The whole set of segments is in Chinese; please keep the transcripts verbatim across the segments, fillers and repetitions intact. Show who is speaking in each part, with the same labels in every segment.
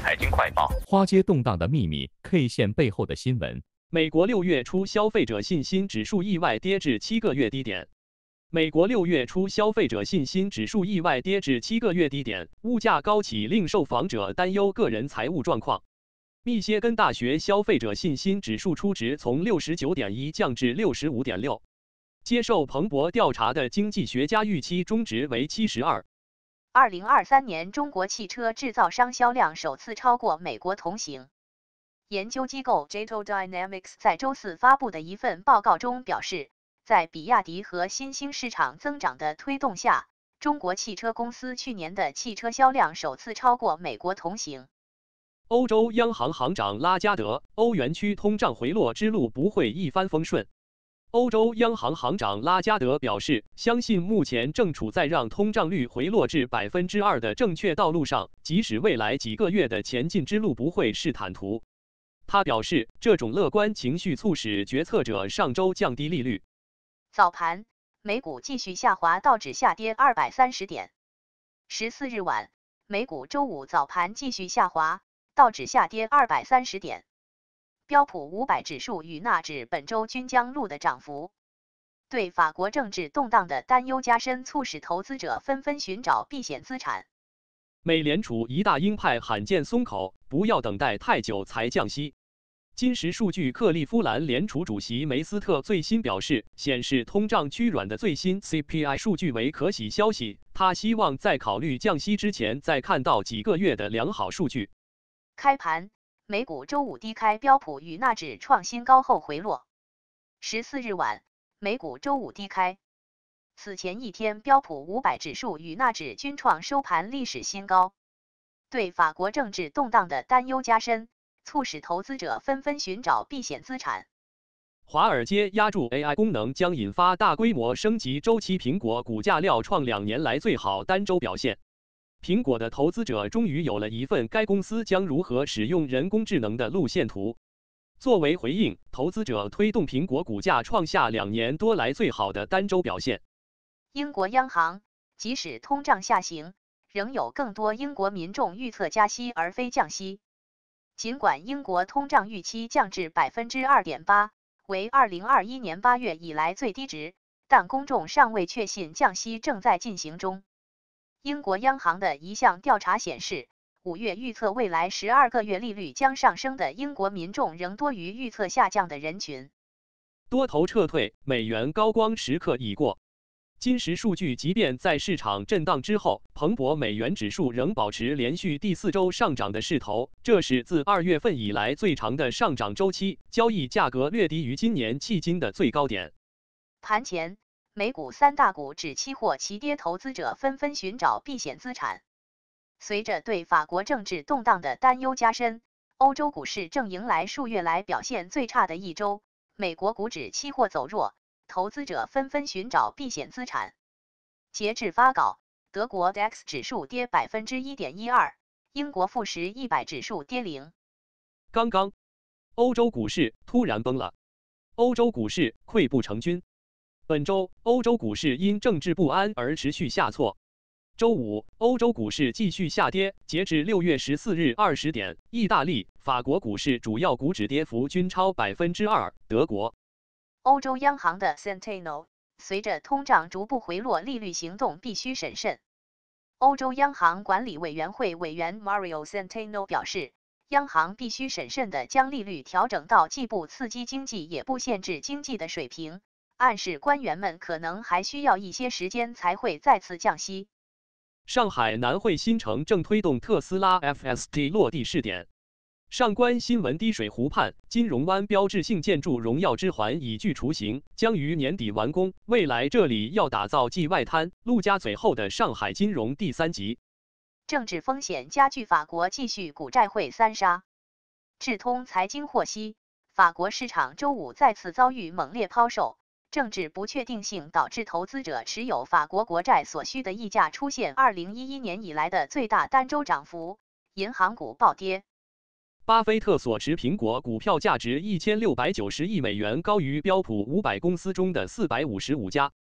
Speaker 1: 财经快报：
Speaker 2: 花街动荡的秘密 ，K 线背后的新闻。
Speaker 3: 美国六月初消费者信心指数意外跌至七个月低点。美国六月初消费者信心指数意外跌至七个月低点，物价高企令受访者担忧个人财务状况。密歇根大学消费者信心指数初值从 六十九点一 降至 六十五点六， 接受彭博调查的经济学家预期中值为七十二。
Speaker 4: 二零二三年中国汽车制造商销量首次超过美国同行。研究机构 Jato Dynamics 在周四发布的一份报告中表示，在比亚迪和新兴市场增长的推动下，中国汽车公司去年的汽车销量首次超过美国同行。
Speaker 3: 欧洲央行行长拉加德，欧元区通胀回落之路不会一帆风顺。欧洲央行行长拉加德表示，相信目前正处在让通胀率回落至 百分之二 的正确道路上，即使未来几个月的前进之路不会是坦途。他表示，这种乐观情绪促使决策者上周降低利率。
Speaker 4: 早盘，美股继续下滑，道指下跌二百三十点。十四日晚，美股周五早盘继续下滑，道指下跌二百三十点。标普五百指数与纳指本周均将录得涨幅。对法国政治动荡的担忧加深，促使投资者纷纷寻找避险资产。
Speaker 3: 美联储一大鹰派罕见松口，不要等待太久才降息。今时数据克利夫兰联储主席梅斯特最新表示，显示通胀趋软的最新 C P I 数据为可喜消息，他希望在考虑降息之前再看到几个月的良好数据。
Speaker 4: 开盘，美股周五低开，标普与纳指创新高后回落。十四日晚，美股周五低开。此前一天，标普五百指数与纳指均创收盘历史新高。对法国政治动荡的担忧加深，促使投资者纷纷寻找避险资产。
Speaker 3: 华尔街压住 A I 功能将引发大规模升级周期，苹果股价料创两年来最好单周表现。苹果的投资者终于有了一份该公司将如何使用人工智能的路线图。作为回应，投资者推动苹果股价创下两年多来最好的单周表现。
Speaker 4: 英国央行即使通胀下行，仍有更多英国民众预测加息而非降息。尽管英国通胀预期降至 百分之二点八， 为二零二一年八月以来最低值，但公众尚未确信降息正在进行中。英国央行的一项调查显示，五月预测未来十二个月利率将上升的英国民众仍多于预测下降的人群。
Speaker 3: 多头撤退，美元高光时刻已过。今时数据即便在市场震荡之后，彭博美元指数仍保持连续第四周上涨的势头，这是自二月份以来最长的上涨周期，交易价格略低于今年迄今的最高点。
Speaker 4: 盘前，美股三大股指期货齐跌，投资者纷纷寻找避险资产。随着对法国政治动荡的担忧加深，欧洲股市正迎来数月来表现最差的一周，美国股指期货走弱，投资者纷纷寻找避险资产。截至发稿，德国 D A X 指数跌 百分之一点一二， 英国富时一百指数跌零。
Speaker 3: 刚刚，欧洲股市突然崩了，欧洲股市溃不成军。本周，欧洲股市因政治不安而持续下挫。周五，欧洲股市继续下跌。截至六月十四日二十点，意大利、法国股市主要股指跌幅均超 百分之二， 德国。
Speaker 4: 欧洲央行的 Centeno 随着通胀逐步回落，利率行动必须审慎。欧洲央行管理委员会委员 Mario Centeno 表示，央行必须审慎地将利率调整到既不刺激经济也不限制经济的水平，暗示官员们可能还需要一些时间才会再次降息。
Speaker 3: 上海南汇新城正推动特斯拉 F S D 落地试点。上官新闻滴水湖畔金融湾标志性建筑荣耀之环已具雏形，将于年底完工。未来这里要打造继外滩、陆家嘴后的上海金融第三极。
Speaker 4: 政治风险加剧，法国继续股债汇三杀。智通财经获悉，法国市场周五再次遭遇猛烈抛售，政治不确定性导致投资者持有法国国债所需的溢价出现二零一一年以来的最大单周涨幅，银行股暴跌。
Speaker 3: 巴菲特所持苹果股票价值一千六百九十亿美元，高于标普五百公司中的四百五十五家。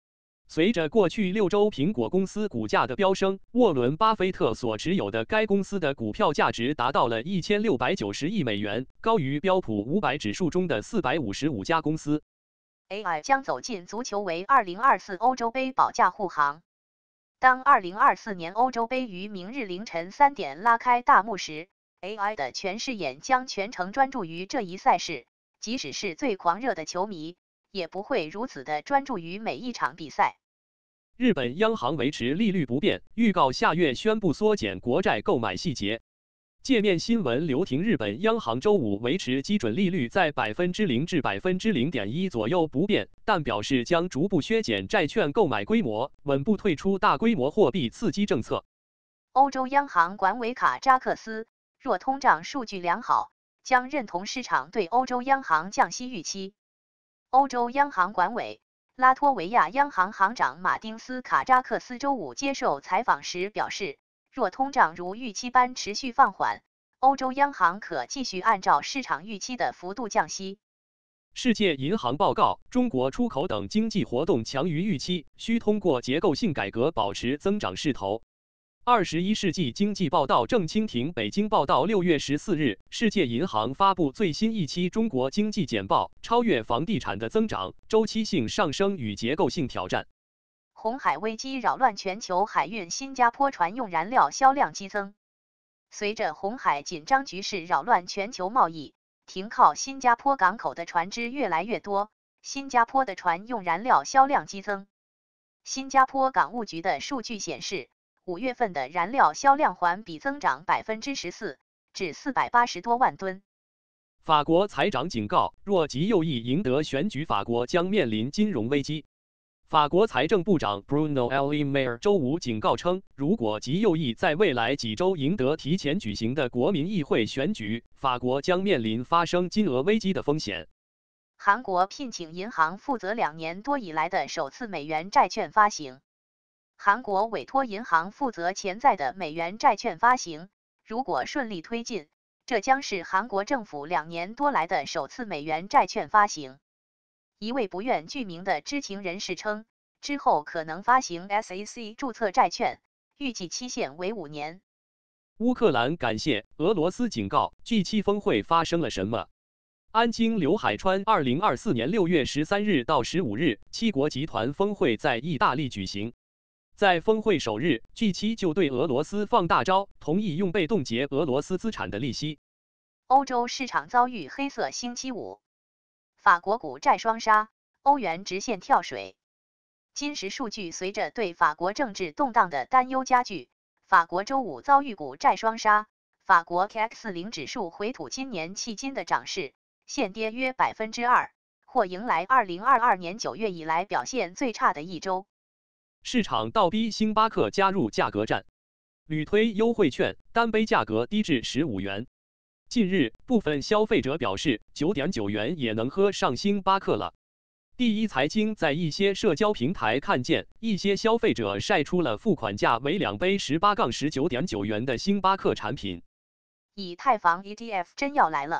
Speaker 3: 随着过去六周苹果公司股价的飙升，沃伦·巴菲特所持有的该公司的股票价值达到了一千六百九十亿美元，高于标普五百指数中的四百五十五家公司。
Speaker 4: A I 将走进足球为二零二四欧洲杯保驾护航。当二零二四年欧洲杯于明日凌晨三点拉开大幕时， A I 的全视野将全程专注于这一赛事，即使是最狂热的球迷，也不会如此的专注于每一场比赛。
Speaker 3: 日本央行维持利率不变，预告下月宣布缩减国债购买细节。界面新闻流亭，日本央行周五维持基准利率在百分之零至百分之零点一左右不变，但表示将逐步削减债券购买规模，稳步退出大规模货币刺激政策。
Speaker 4: 欧洲央行管委卡扎克斯，若通胀数据良好，将认同市场对欧洲央行降息预期。欧洲央行管委拉脱维亚央行行长马丁斯卡扎克斯周五接受采访时表示，若通胀如预期般持续放缓，欧洲央行可继续按照市场预期的幅度降息。
Speaker 3: 世界银行报告，中国出口等经济活动强于预期，需通过结构性改革保持增长势头。二十一世纪经济报道正蜻蜓北京报道六月十四日，世界银行发布最新一期中国经济简报，超越房地产的增长、周期性上升与结构性挑战。
Speaker 4: 红海危机扰乱全球海运，新加坡船用燃料销量激增。随着红海紧张局势扰乱全球贸易，停靠新加坡港口的船只越来越多，新加坡的船用燃料销量激增。新加坡港务局的数据显示，五月份的燃料销量环比增长百分之十四，至四百八十多万吨。
Speaker 3: 法国财长警告，若极右翼赢得选举，法国将面临金融危机。法国财政部长 Bruno Le Maire 周五警告称，如果极右翼在未来几周赢得提前举行的国民议会选举，法国将面临发生金额危机的风险。
Speaker 4: 韩国聘请银行负责两年多以来的首次美元债券发行。韩国委托银行负责潜在的美元债券发行，如果顺利推进，这将是韩国政府两年多来的首次美元债券发行。一位不愿具名的知情人士称，之后可能发行 S E C 注册债券，预计期限为五年。
Speaker 3: 乌克兰感谢俄罗斯警告 G 七 峰会发生了什么？安京刘海川二零二四年六月十三日到十五日，七国集团峰会在意大利举行。在峰会首日 ，G 七 就对俄罗斯放大招，同意用被冻结俄罗斯资产的利息。
Speaker 4: 欧洲市场遭遇黑色星期五，法国股债双杀，欧元直线跳水。今时数据随着对法国政治动荡的担忧加剧，法国周五遭遇股债双杀，法国 C A C 四十 指数回吐今年迄今的涨势，现跌约百分之二，或迎来二零二二年九月以来表现最差的一周。
Speaker 3: 市场倒逼星巴克加入价格战，屡推优惠券，单杯价格低至十五元。近日，部分消费者表示，九点九元也能喝上星巴克了。第一财经在一些社交平台看见，一些消费者晒出了付款价为两杯十八杠十九点九元的星巴克产品。
Speaker 4: 以太坊 E T F 真要来了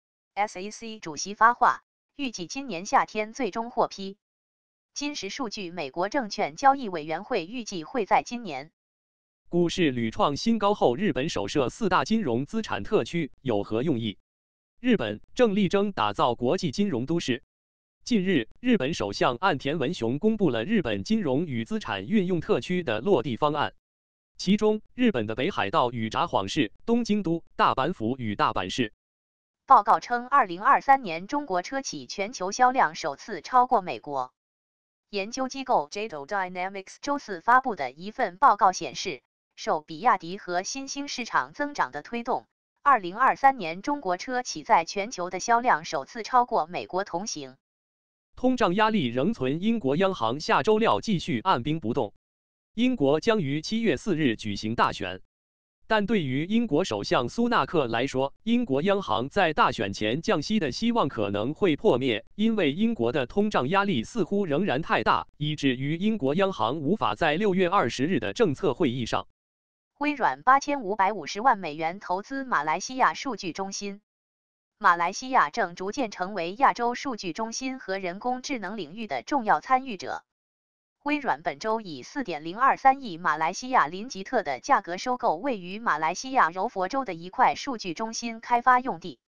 Speaker 4: ，S E C 主席发话，预计今年夏天最终获批。今时数据，美国证券交易委员会预计会在今年。
Speaker 3: 股市屡创新高后，日本首设四大金融资产特区有何用意？日本正力争打造国际金融都市。近日，日本首相岸田文雄公布了日本金融与资产运用特区的落地方案，其中日本的北海道与札幌市、东京都、大阪府与大阪市。
Speaker 4: 报告称，二零二三年中国车企全球销量首次超过美国。研究机构 J D O Dynamics 周四发布的一份报告显示，受比亚迪和新兴市场增长的推动，二零二三年中国车企在全球的销量首次超过美国同行。
Speaker 3: 通胀压力仍存，英国央行下周料继续按兵不动。英国将于七月四日举行大选，但对于英国首相苏纳克来说，英国央行在大选前降息的希望可能会破灭，因为英国的通胀压力似乎仍然太大，以至于英国央行无法在六月二十日的政策会议上。
Speaker 4: 微软八千五百五十万美元投资马来西亚数据中心。马来西亚正逐渐成为亚洲数据中心和人工智能领域的重要参与者。 微软本周以 四点零二三亿马来西亚林吉特的价格收购位于马来西亚柔佛州的一块数据中心开发用地。